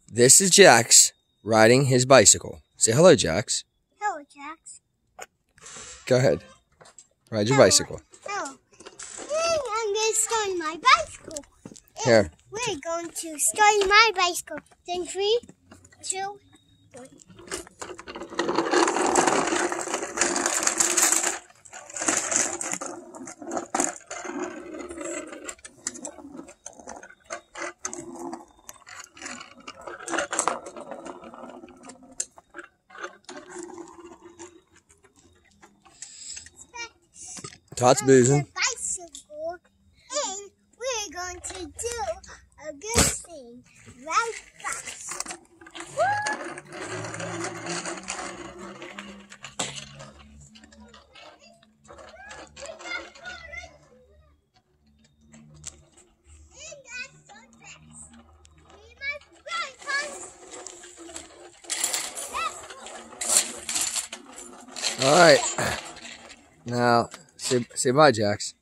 This is Jax riding his bicycle. Say hello, Jax. Hello, Jax. Go ahead. Ride your bicycle. Hello. I'm going to start my bicycle. Here. We're going to start my bicycle. Then 3, 2, 1. Todd's boozing. Bicycle, and we're going to do a good thing right fast. All right. Now, say bye, Jax.